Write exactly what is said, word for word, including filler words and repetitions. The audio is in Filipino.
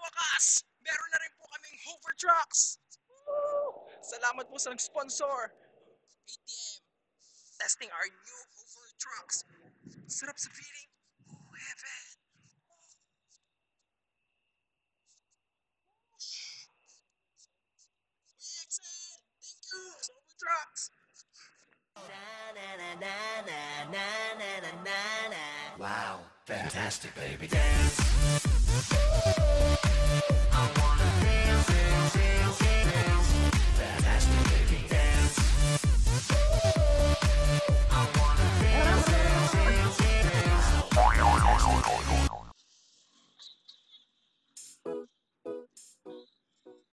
wakas, meron na rin po kaming hover trucks. Woo! Salamat po sa nag-sponsor. A T M, testing our new hover trucks. Sarap sa feeling. Oh, heaven. Kuya Excel, thank you sa hover trucks. Wow, fantastic, baby. Dance.